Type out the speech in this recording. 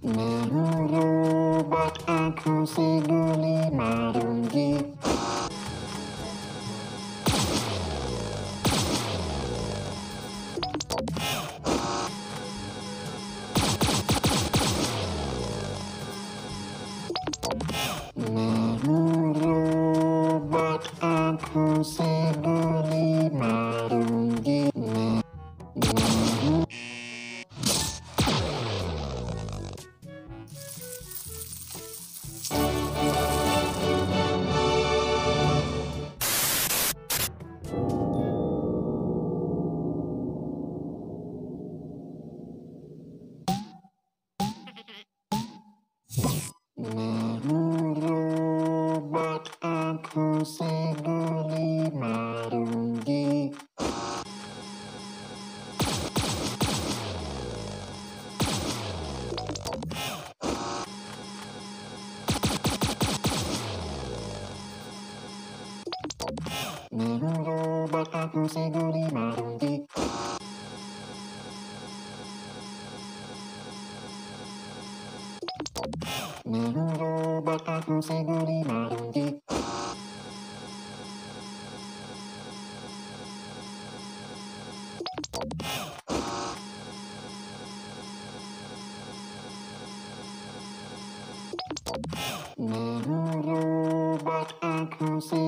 Merubah aku si guli marunggi. Merubah aku si guli marunggi. Merubah aku si guli marunggi. Merubah aku si guli marunggi. Merubah aku si guli marunggi. Merubah aku si